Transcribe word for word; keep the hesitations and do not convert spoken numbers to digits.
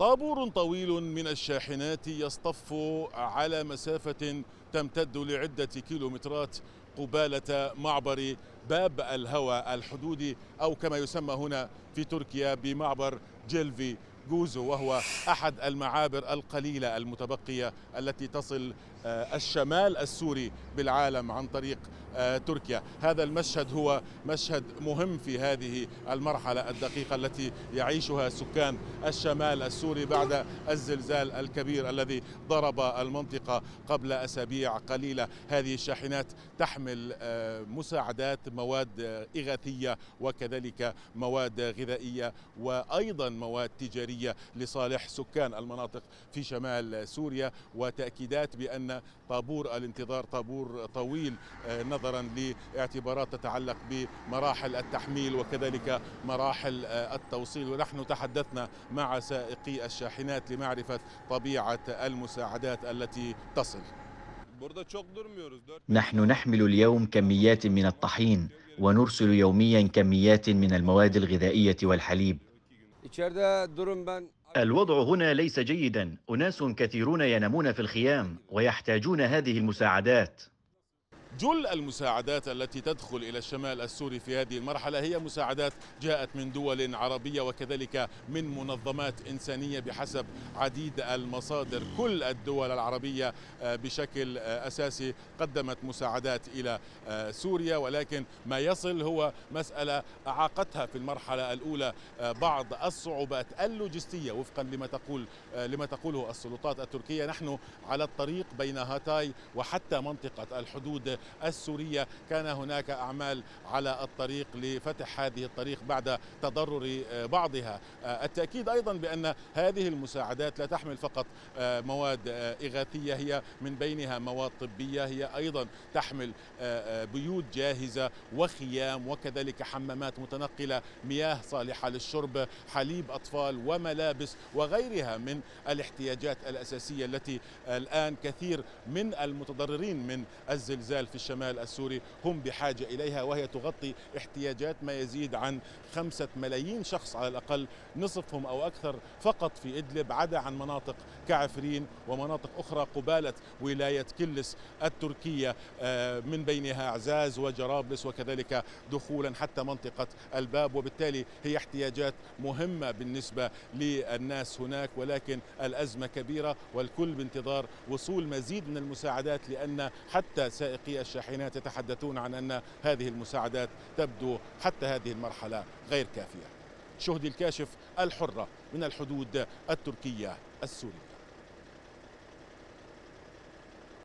طابور طويل من الشاحنات يصطف على مسافة تمتد لعدة كيلومترات قبالة معبر باب الهوى الحدودي، أو كما يسمى هنا في تركيا بمعبر جيلفي جوزو، وهو أحد المعابر القليلة المتبقية التي تصل الشمال السوري بالعالم عن طريق تركيا. هذا المشهد هو مشهد مهم في هذه المرحلة الدقيقة التي يعيشها سكان الشمال السوري بعد الزلزال الكبير الذي ضرب المنطقة قبل أسابيع قليلة. هذه الشاحنات تحمل مساعدات، مواد إغاثية وكذلك مواد غذائية وأيضا مواد تجارية لصالح سكان المناطق في شمال سوريا، وتأكيدات بأن طابور الانتظار طابور طويل نظرا لاعتبارات تتعلق بمراحل التحميل وكذلك مراحل التوصيل. ونحن تحدثنا مع سائقي الشاحنات لمعرفة طبيعة المساعدات التي تصل. نحن نحمل اليوم كميات من الطحين ونرسل يوميا كميات من المواد الغذائية والحليب. الوضع هنا ليس جيدا، أناس كثيرون ينامون في الخيام ويحتاجون هذه المساعدات. جل المساعدات التي تدخل إلى الشمال السوري في هذه المرحلة هي مساعدات جاءت من دول عربية وكذلك من منظمات إنسانية بحسب عديد المصادر. كل الدول العربية بشكل أساسي قدمت مساعدات إلى سوريا، ولكن ما يصل هو مسألة أعاقتها في المرحلة الأولى بعض الصعوبات اللوجستية وفقا لما تقول لما تقوله السلطات التركية. نحن على الطريق بين هاتاي وحتى منطقة الحدود السورية، كان هناك أعمال على الطريق لفتح هذه الطريق بعد تضرر بعضها. التأكيد أيضا بأن هذه المساعدات لا تحمل فقط مواد إغاثية، هي من بينها مواد طبية، هي أيضا تحمل بيوت جاهزة وخيام وكذلك حمامات متنقلة، مياه صالحة للشرب، حليب أطفال وملابس وغيرها من الاحتياجات الأساسية التي الآن كثير من المتضررين من الزلزال في الشمال السوري هم بحاجة إليها، وهي تغطي احتياجات ما يزيد عن خمسة ملايين شخص على الأقل، نصفهم أو أكثر فقط في إدلب، عدا عن مناطق كعفرين ومناطق أخرى قبالة ولاية كلس التركية، من بينها عزاز وجرابلس وكذلك دخولا حتى منطقة الباب. وبالتالي هي احتياجات مهمة بالنسبة للناس هناك، ولكن الأزمة كبيرة والكل بانتظار وصول مزيد من المساعدات، لأن حتى سائقي الشاحنات يتحدثون عن أن هذه المساعدات تبدو حتى هذه المرحلة غير كافية. شهدي الكاشف، الحرة، من الحدود التركية السورية.